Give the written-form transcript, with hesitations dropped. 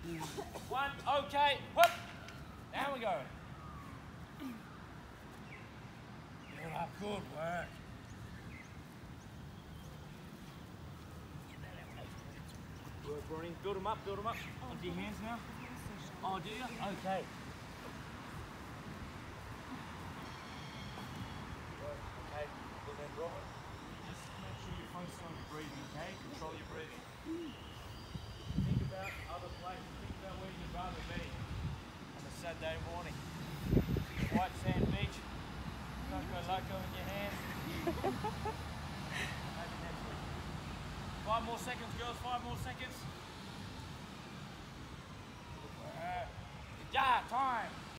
One, okay, whoop. Now we go. Good work. Good work, Ronnie. Build them up, build them up. Onto your hands now. Oh, do you? Okay. Okay, well then, Robert, just make sure you focus on your breathing, okay? Control your breathing. Think about other places. Think about where you'd rather be on a Saturday morning. White sand beach. Coco Loco in your hand. Maybe next week. 5 more seconds, girls. 5 more seconds. Yeah, time.